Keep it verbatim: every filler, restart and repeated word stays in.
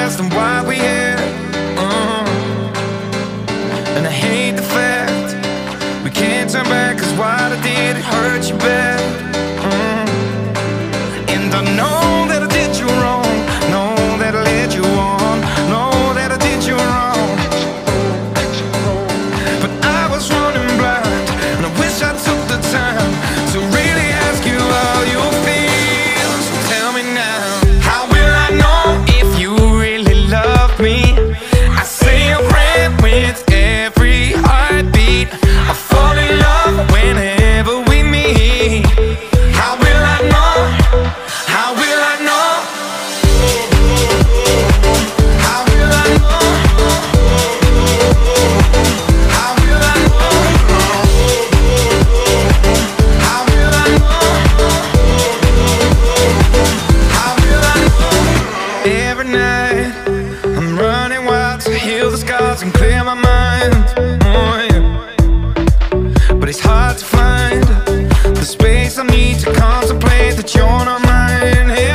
past and what we had. uh, And I hate the fact we can't turn back, cause what I did, it hurt you bad. uh, And I know that I did you wrong, know that I led you on, know that I did you wrong. But I was running blind, and I wish I took the time to really ask you how you feel. So tell me now, how will I know if you really love me? I say a prayer with every heartbeat. I fall in love whenever we meet. How will I know? How will I know? How will I know? How will I know? How will I know? How will I know? Every night I'm running wild to heal the scars and clear my mind. Oh, yeah. But it's hard to find the space I need to contemplate that you're not mine. Hey.